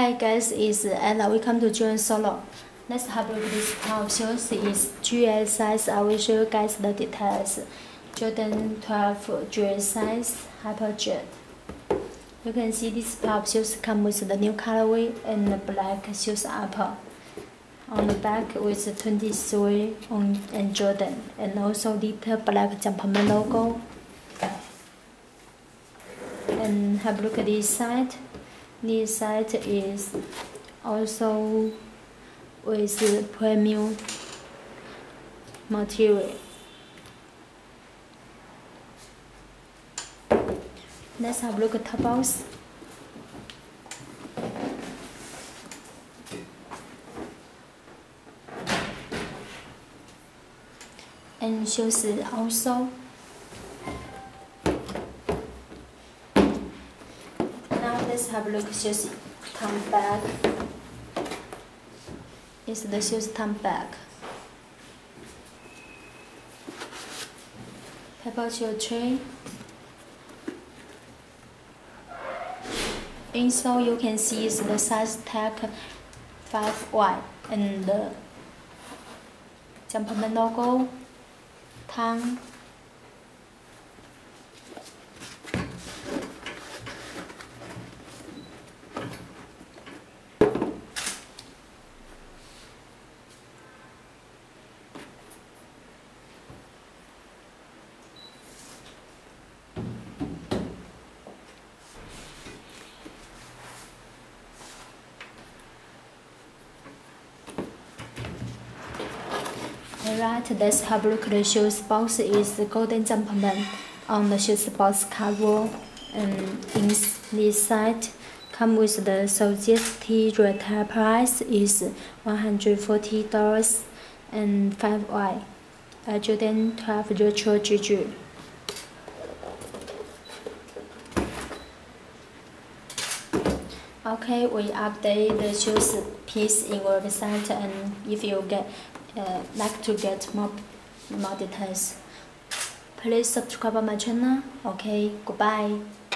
Hi guys, it's Ella. Welcome to Jordan Solo. Let's have a look at this pair of shoes. It's GL size. I will show you guys the details. Jordan 12 GL size Hyperjet. You can see this pair of shoes come with the new colorway and the black shoes upper. On the back with 23 and Jordan, and also little black Jumpman logo. And have a look at this side. This side is also with premium material. Let's have a look at top box. And shoes also. Now let's have a look at shoes thumb bag. It's the shoes thumb bag. Paper shoe tray. Inside you can see is the size tag 5Y and the Jumpman logo, tongue. Alright, let's have a look at the shoes box. Is the golden Jumpman on the shoes box cover, and in this side come with the suggested retail price is $140 and 5Y. Jordan 12 Retro GG. Okay, we update the shoes piece in our website, and if you like to get more details, please subscribe my channel. Okay, goodbye.